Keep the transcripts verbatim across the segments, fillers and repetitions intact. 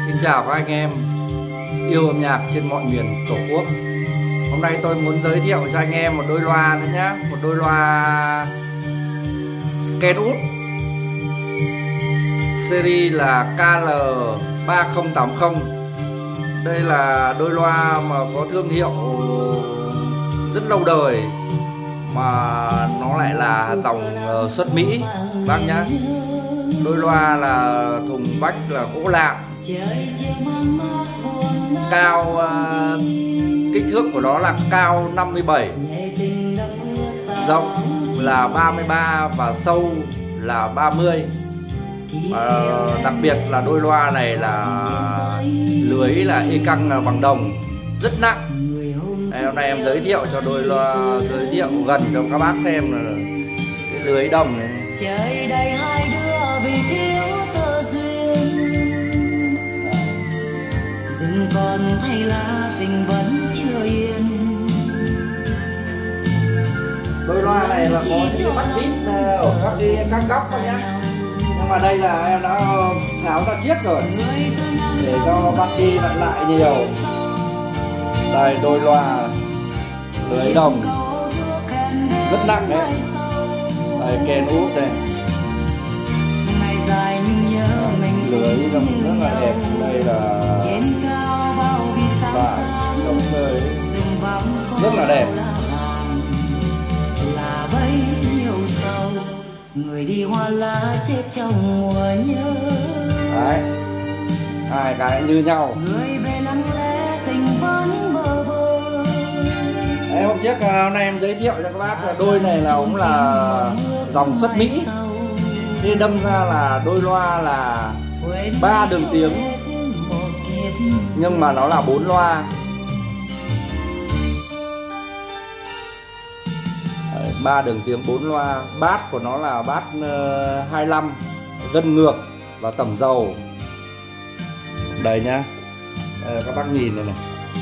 Xin chào các anh em yêu âm nhạc trên mọi miền Tổ quốc. Hôm nay tôi muốn giới thiệu cho anh em một đôi loa nữa nhé. Một đôi loa Kenwood series là K L ba không tám không. Đây là đôi loa mà có thương hiệu rất lâu đời, mà nó lại là dòng xuất Mỹ bác nhá. Đôi loa là thùng vách là gỗ lạng, cao uh, kích thước của nó là cao năm mươi bảy, rộng là ba mươi ba và sâu là ba mươi. Và đặc biệt là đôi loa này là lưới là e căng bằng đồng, rất nặng. Đây, hôm nay em giới thiệu cho đôi loa, giới thiệu gần cho các bác xem là cái lưới đồng này. Trời đầy hai đứa vì thiếu tơ duyên, rừng còn thay lá tình vẫn chưa yên. Đôi loa này là có những bắt vít ở các đi các góc thôi nhá. Nhưng mà đây là em đã tháo ra chiếc rồi để cho bắt đi vặn lại nhiều. Đây đôi loa lưới đồng rất nặng đấy. Đây Kenwood đây, lưới đồng rất là đẹp. Đây là vải đồng lưới rất là đẹp. Người đi hoa lá chết trong mùa nhớ. Đấy, hai cái như nhau. Người về lặng lẽ tình vẫn bơ vơ. Đấy, hôm trước hôm nay em giới thiệu cho các bác là đôi này là cũng là dòng xuất Mỹ. Thế đâm ra là đôi loa là ba đường tiếng, nhưng mà nó là bốn loa. Ba đường tiếng bốn loa. Bát của nó là bát uh, hai mươi lăm, gân ngược và tẩm dầu. Đây nhá, đây, các bác nhìn này này.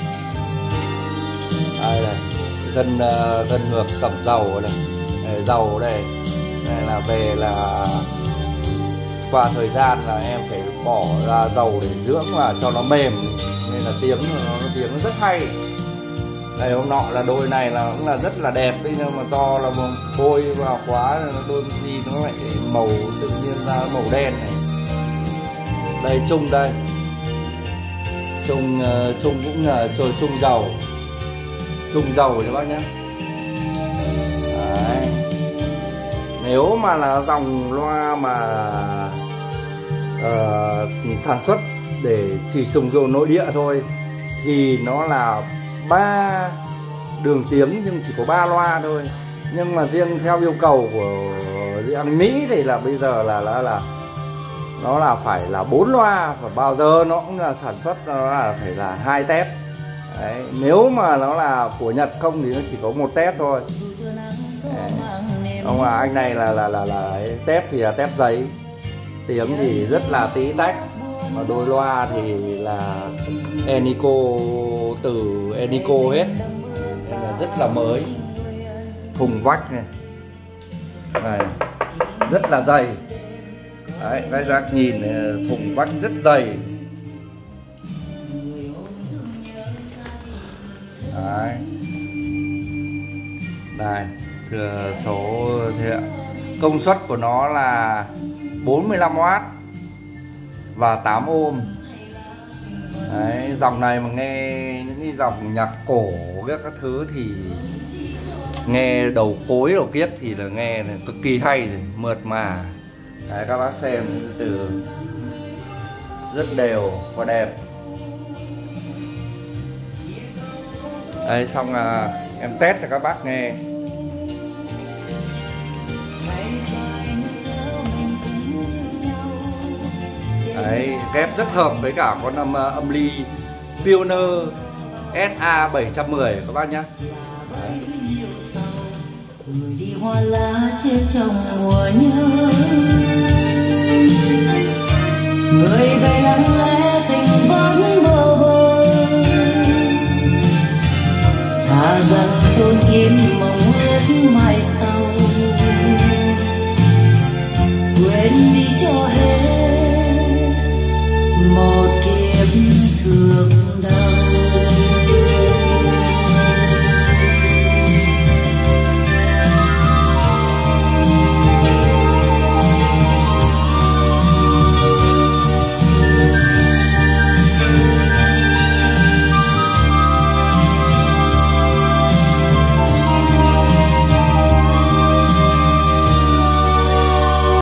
Đây này, gân uh, gân ngược tẩm dầu này. Đây, dầu đây. Đây là về là qua thời gian là em phải bỏ ra dầu để dưỡng và cho nó mềm, nên là tiếng nó tiếng nó rất hay. Đây hôm nọ là đôi này là cũng là rất là đẹp đấy, nhưng mà do là bôi vào quá đôi gì nó lại màu tự nhiên ra màu đen này. Đây chung đây, chung chung cũng là trôi chung dầu, chung dầu cho bác nhé. Đấy. Nếu mà là dòng loa mà uh, sản xuất để chỉ sử dụng nội địa thôi thì nó là ba đường tiếng nhưng chỉ có ba loa thôi. Nhưng mà riêng theo yêu cầu của riêng Mỹ thì là bây giờ là là là nó là phải là bốn loa, và bao giờ nó cũng là sản xuất nó là phải là hai tép. Đấy. Nếu mà nó là của Nhật không thì nó chỉ có một tép thôi. Đấy. Ông mà anh này là là là là tép thì là tép giấy, tiếng thì rất là tí tách. Mà đôi loa thì là Enico, từ Enico hết, nên là rất là mới. Thùng vách này, này rất là dày. Đấy, cái rác nhìn thùng vách rất dày. Đấy. Đây, thừa số thừa. Công suất của nó là bốn mươi lăm oát và tám ôm. Đấy, dòng này mà nghe những cái dòng nhạc cổ các các thứ thì nghe đầu cối đầu kiết thì là nghe này, cực kỳ hay rồi, mượt mà. Đấy, các bác xem từ rất đều và đẹp. Đấy, xong là em test cho các bác nghe. Đấy, ghép rất hợp với cả con âm âm ly Pioneer S A bảy một không các bác nhé. Người đi hoa lá chết trong mùa nhớ, người về lặng lẽ tình vẫn bơ vơ, thà rằng chôn kín mong ước mai sau, quên đi cho hết một kiếp tiếc thương đau.